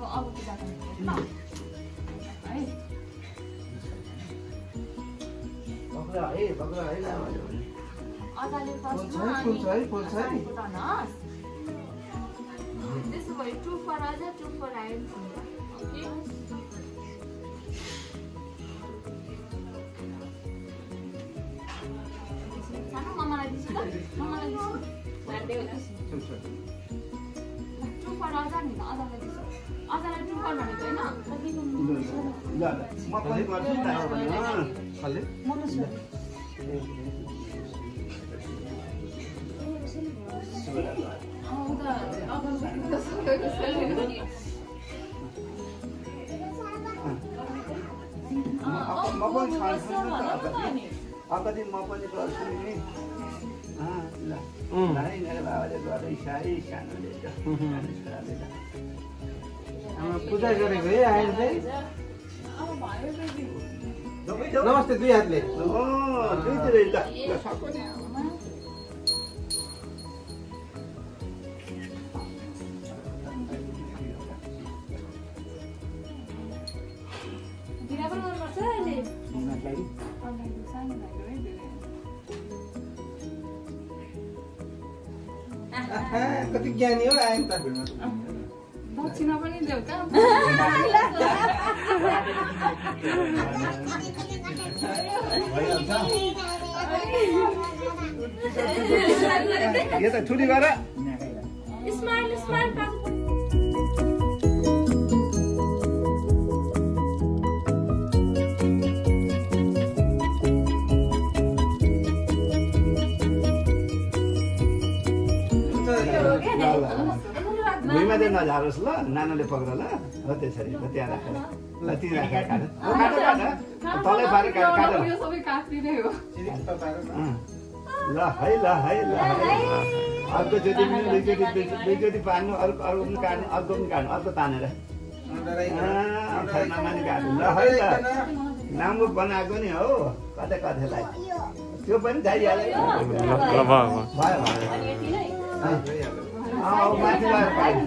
अब पूजा गर्ने ल है बक्रा है अदाले फर्स्टमा अनि पुरानस त्यसो भए 2 for अजा 2 for आइन्स हुन्छ ओके सानो मम्मालाई दिछु त मम्मालाई दिछु बार्डे होला 2 for अजा नि अजालाई दिछु अजालाई 2 for भनेको हैन ल म पनि गर्छु नि खले अगाडि म पनि गर्छु नि ल भाइ मेरो बाबाले गर्दै साह्रै सानोले पूजा गरेको है आएर चाहिँ नमस्ते दुई हातले दुईतिरै ल सक्यो नि कति ज्ञानी हो आयो त दक्षिणा पनि देऊ त यो त छुरी गर स्माइल स्माइल भुइँमा चाहिँ नझारोस् ल नानाले पक्र ल हो त्यसरी हो त्यहाँ राखेर ल त्यहीँ राखेर काट तलै पारेर काट यो सबै काट्दिनै हो ल है अर्को चोटि पनि दुईचोटि पार्नु अर्को पनि काट्नु अर्को पनि काट्नु अर्को तानेर नमानी काट्नु ल है ल राम्रो बनाएको नि हो कतै कतैलाई त्यो पनि चाहिहाल्यो माथि गएर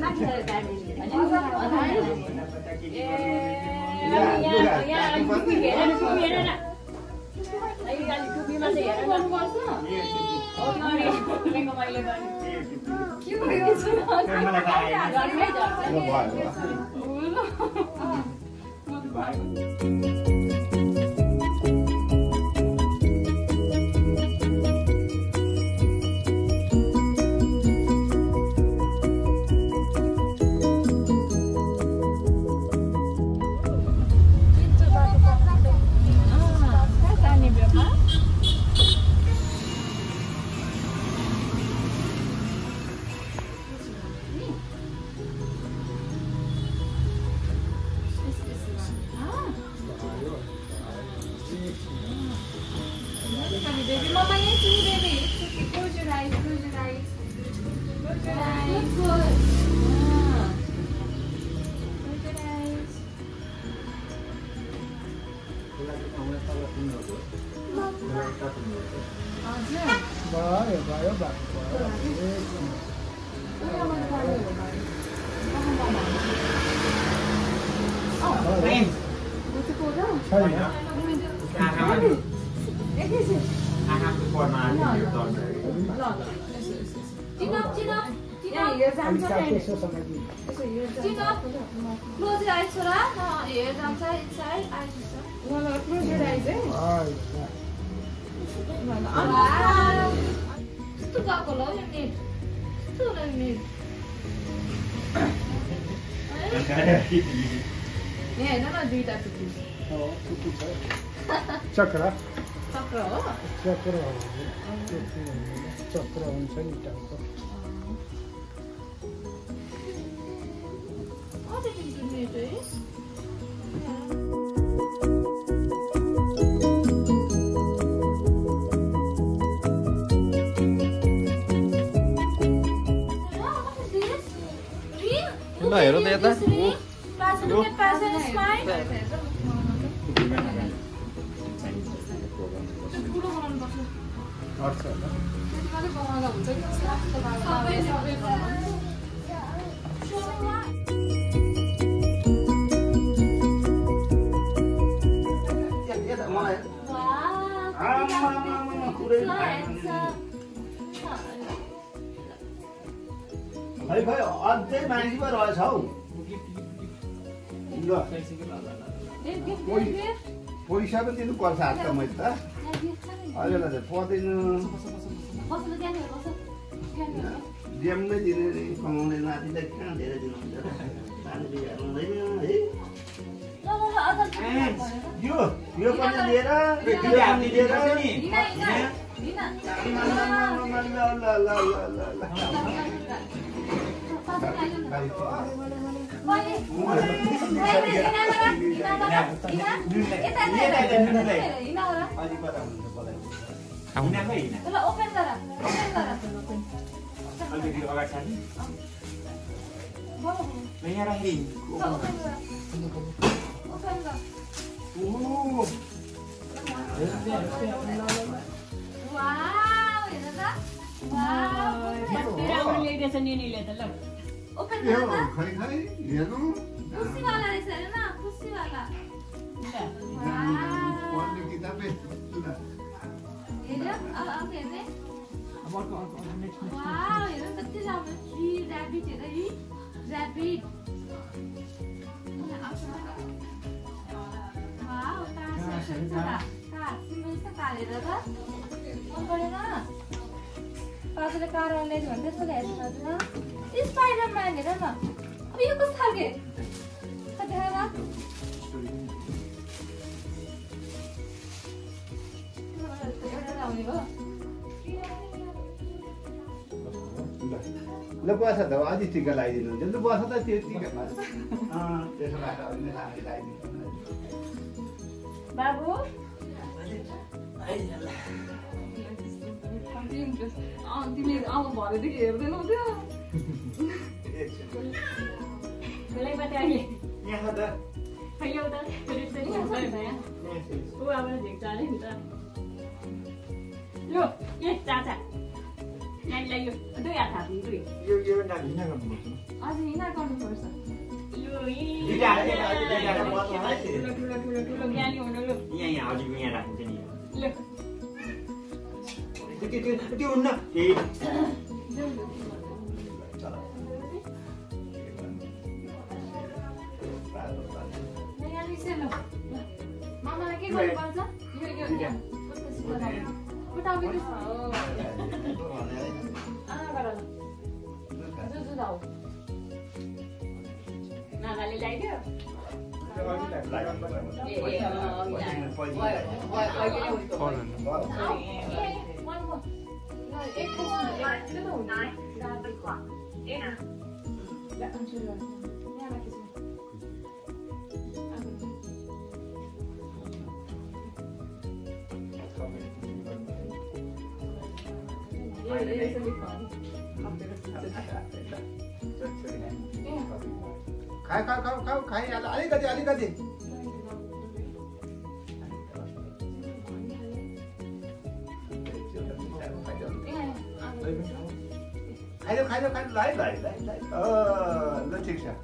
baby. Mama, yes, me, baby. Close your eyes, close your eyes. Close your eyes. Good, good. Close your eyes. Close your eyes, Sora. Ears outside, inside, eyes inside. Close your eyes, eh? Itu tak kalau yang ni, itu yang ni. Ni, nama duit apa tu? Oh, itu Chakra. Chakra. Chakra. Chakra हुन्छ नि टाइपको. Oh, dia gini tu, eh? ल हेरौ त यता. Look at Pasan and smile. खै खै अझै मान्छे पो रहेछ हौ ल पैसा पनि दिनु पर्छ आज त मैले त अहिले ल पर्दैन जेममै दिने कमाउने नातिलाई कहाँ धेरै दिनुहुन्छ नानी बिगार्नु हुँदैन है यो पनि लिएर पाजुले कार ल्याइदियो भने त्यसको ल्याइदिनु स्पाइडरम्यान हेर न अब यो कस्तो खालके देखाएर आउने हो ल बस त अझै टिका लगाइदिनु हुन्छ ल बस त त्यो टिका त्यसो भएर लगाइदिनु बाबु तिमीले आउनु भरेदेखि हेर्दैनौ त्यो अझ हिँडा गर्नुपर्छ त्यो हुन्न मामालाई के गर्नुपर्छ नानाले ल्याइदियो खाइ अलिकति अलिकति खाइदेऊ ल ठिक छ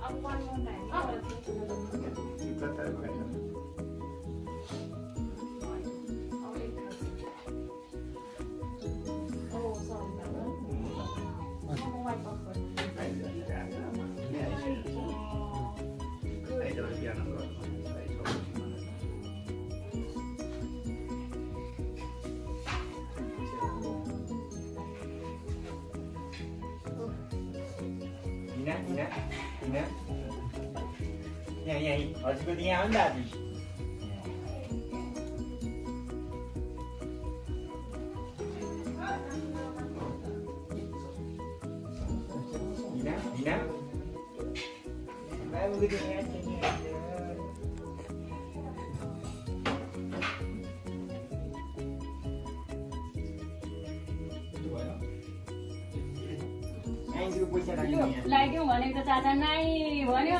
यहाँ हजुरको यहाँ हो नि दाजु लगाइदिउँ भनेको त चाचा नाइ भन्यो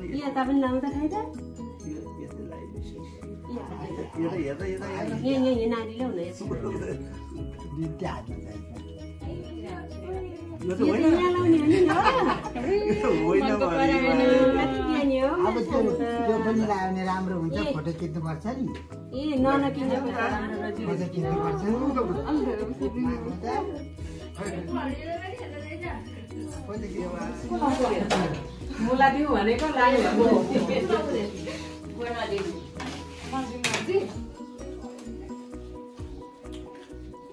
यता पनि लाउँ त खाइ त यस्तै लाग्यो यहाँ नारी ल्याउ न यो त होइन यहाँ लाउने हो नि होइन अब त्यो पनि लगायो भने राम्रो हुन्छ फोटो खिच्नुपर्छ नि ए नकिन्नु फोटो खिच्नुपर्छ मुला दिउँ भनेको लाग्यो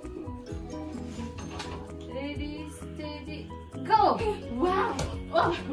Ready, steady, go! Wow! Oh.